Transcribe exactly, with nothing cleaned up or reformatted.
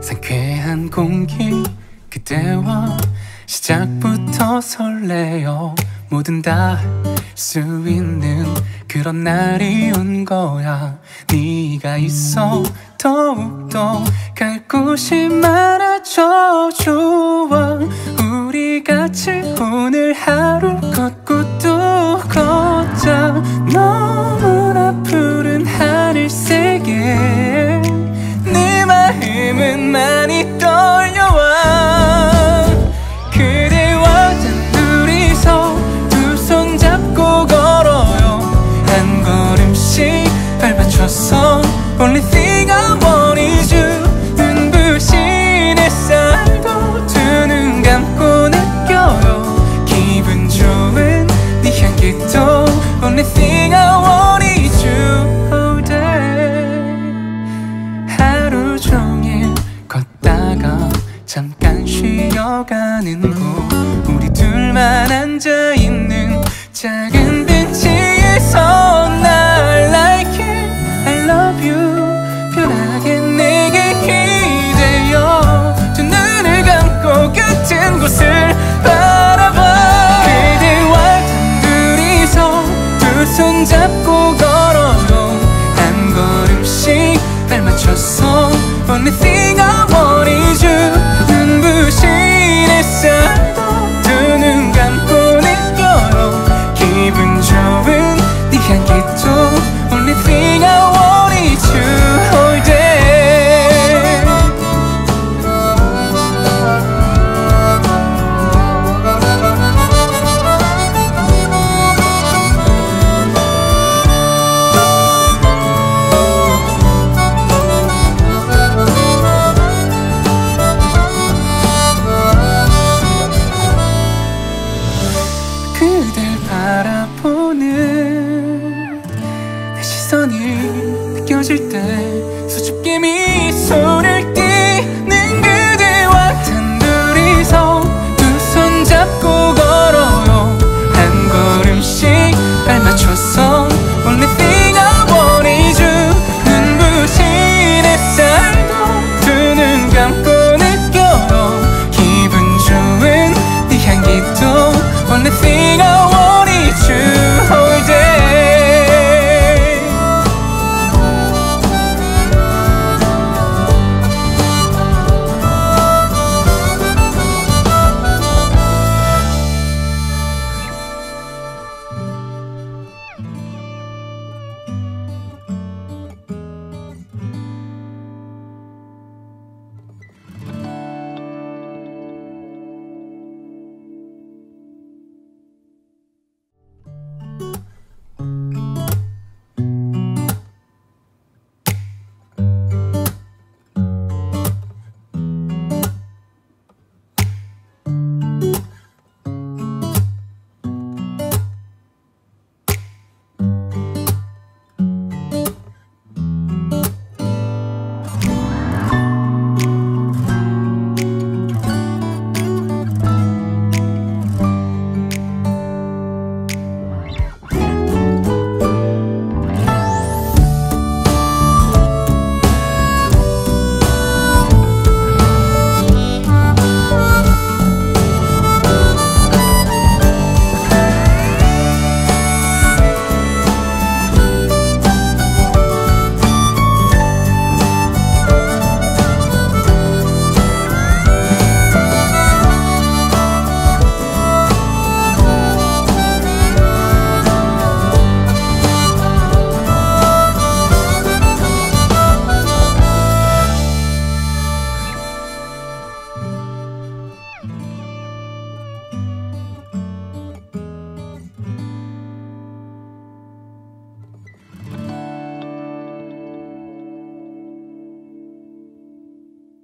상쾌한 공기 그대와 시작부터 설레어 뭐든 다 할 수 있는 그런 날이 온 거야. 네가 있어 더욱더 갈 곳이 많아져. 좋아 우리 같이 오늘 하루 걷고 또 걷자. 너무나 푸른 하늘색에 네 마음은 많이 떨려와. 그대와 단둘이서 두 손 잡고 걸어요. 한 걸음씩 밟아쳐서 Only thing I want is you. 눈부신 햇살도 두 눈 감고 느껴요. 기분 좋은 네 향기도 Only thing I want is you. All day 하루 종일 걷다가 잠깐 쉬어가는 곳, 우리 둘만 앉아있는 작은 벤치에서 날 like it, I love you 편하게 내게 기대어 두 눈을 감고 같은 곳을 바라봐. 그대와 단둘이서 두 손 잡고 걸어요. 한 걸음씩 발 맞춰서 Only thing I want is you. 눈부신 햇살도 두 눈 감고 느껴요. 기분 좋은 네 향기도 Only thing I want is you. All day 그댈 바라보는 내 시선이 느껴질 때 수줍게 미